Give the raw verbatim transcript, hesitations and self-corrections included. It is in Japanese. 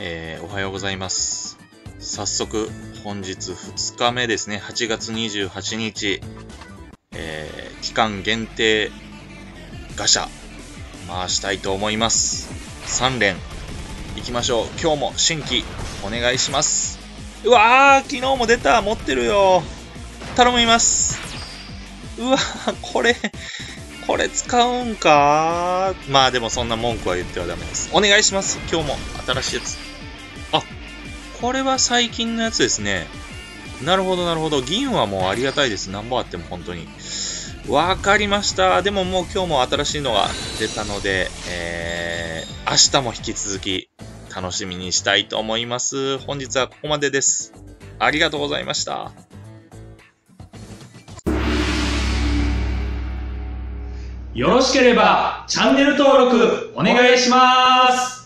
えー、おはようございます。早速本日ふつかめですね。はちがつにじゅうはちにち、えー、期間限定ガシャ回したいと思います。さん連いきましょう。今日も新規お願いします。うわー、昨日も出た。持ってるよ。頼みます。うわー、これこれ使うんか。まあでもそんな文句は言ってはダメです。お願いします。今日も新しいやつ。あ、これは最近のやつですね。なるほどなるほど。銀はもうありがたいです。何本あっても本当に。わかりました。でももう今日も新しいのが出たので、えー、明日も引き続き楽しみにしたいと思います。本日はここまでです。ありがとうございました。 よろしければチャンネル登録お願いします。